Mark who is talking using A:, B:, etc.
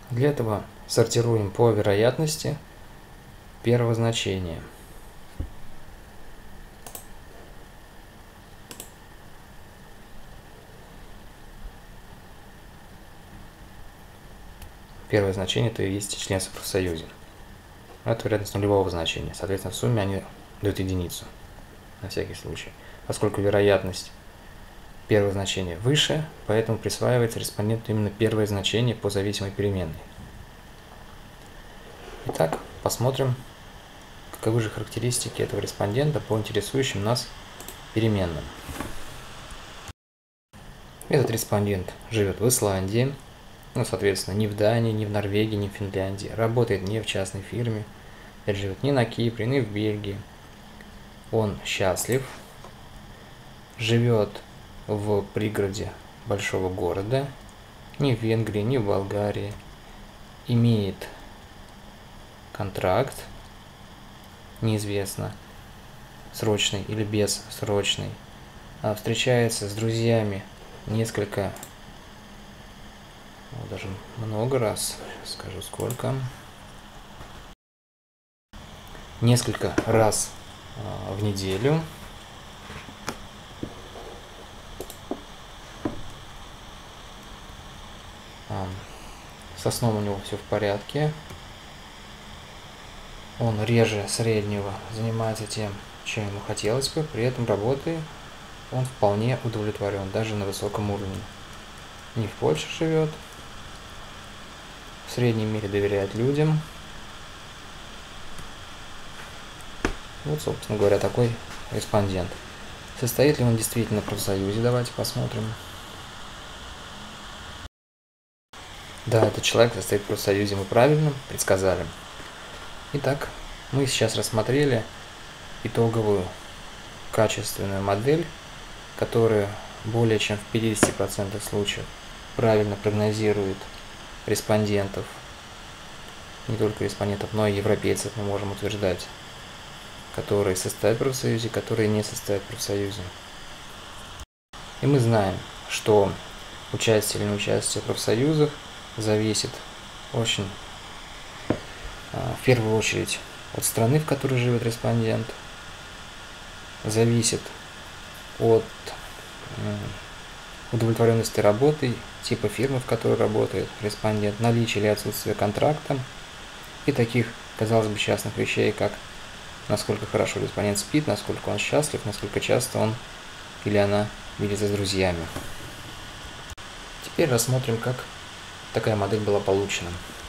A: Для этого сортируем по вероятности первого значения. Первое значение – это и есть членство в профсоюзе. Это вероятность нулевого значения. Соответственно, в сумме они дают единицу, на всякий случай. Поскольку вероятность первого значения выше, поэтому присваивается респонденту именно первое значение по зависимой переменной. Итак, посмотрим, каковы же характеристики этого респондента по интересующим нас переменным. Этот респондент живет в Исландии, соответственно, ни в Дании, ни в Норвегии, ни в Финляндии, работает не в частной фирме, живет ни на Кипре, ни в Бельгии. Он счастлив, живет в пригороде большого города, ни в Венгрии, ни в Болгарии, имеет контракт, неизвестно, срочный или бессрочный, встречается с друзьями даже много раз, скажу сколько, несколько раз в неделю. Со сном у него все в порядке. Он реже среднего занимается тем, чем ему хотелось бы, при этом работой он вполне удовлетворен, даже на высоком уровне. Не в Польше живет, в среднем мире доверяет людям. Вот, собственно говоря, такой респондент. Состоит ли он действительно в профсоюзе? Давайте посмотрим. Да, этот человек состоит в профсоюзе, мы правильно предсказали. Итак, мы сейчас рассмотрели итоговую качественную модель, которая более чем в 50% случаев правильно прогнозирует респондентов, не только респондентов, но и европейцев, мы можем утверждать, которые состоят в профсоюзе, которые не состоят в профсоюзе. И мы знаем, что участие или неучастие в профсоюзах зависит очень, в первую очередь, от страны, в которой живет респондент, зависит от удовлетворенности работой, типа фирмы, в которой работает респондент, наличия или отсутствия контракта и таких, казалось бы, частных вещей, как насколько хорошо респондент спит, насколько он счастлив, насколько часто он или она видится с друзьями. Теперь рассмотрим, как такая модель была получена.